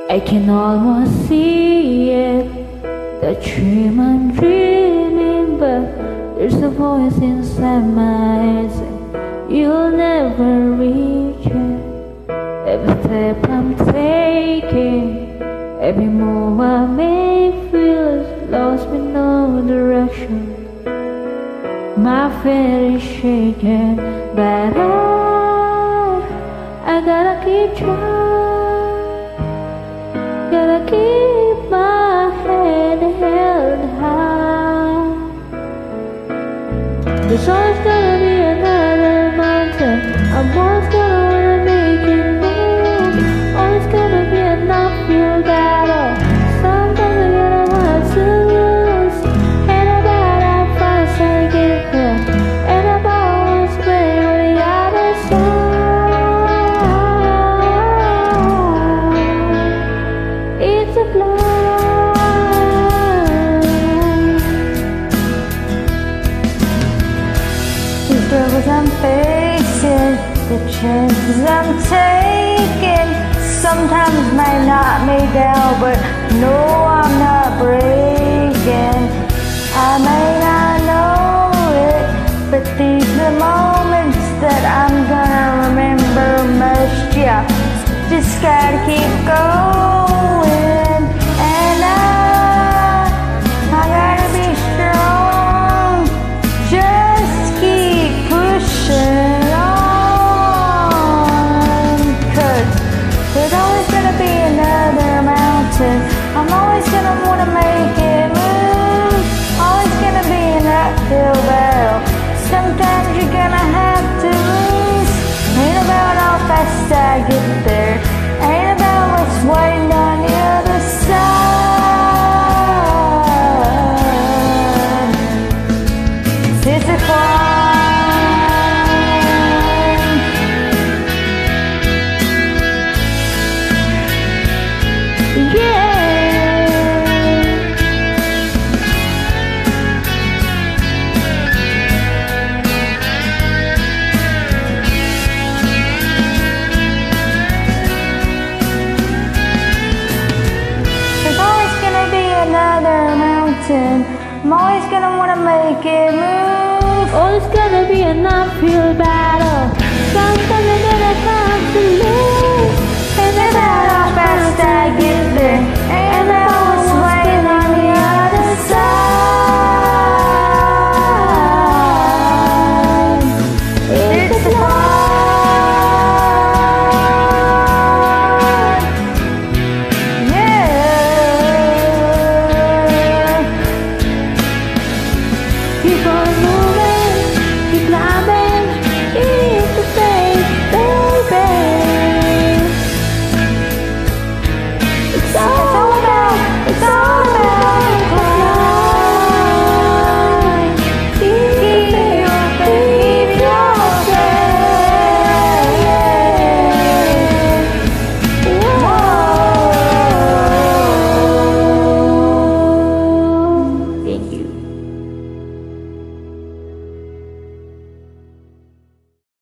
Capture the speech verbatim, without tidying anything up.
I can almost see it, the dream I'm dreaming, but there's a voice inside my head saying you'll never reach it. Every step I'm taking, every move I make feels lost with no direction. My feet is shaking, but I, I gotta keep trying. Gotta keep my head held high. There's always gonna be another mountain. I'm always gonna wanna make it move. Always gonna be an uphill battle. Sometimes I get a lot to lose. Ain't about how fast I get there. Ain't about what's waiting on the other side. It's a blind. The struggles I'm facing, the chances I'm taking, sometimes may knock me down, but no, I'm not breaking. I may not know it, but these are moments that I'm gonna remember most. Yeah, just gotta keep going, and I, I gotta be strong. Just keep pushing on, 'cause there's always gonna be another mountain. I'm always gonna wanna make it move. Always gonna be an uphill battle. Sometimes you're gonna have to lose. Ain't about how fast I get there. Ain't about what's waiting on the other side. It's a climb. I'm always gonna wanna make it move. Always gonna be an uphill battle.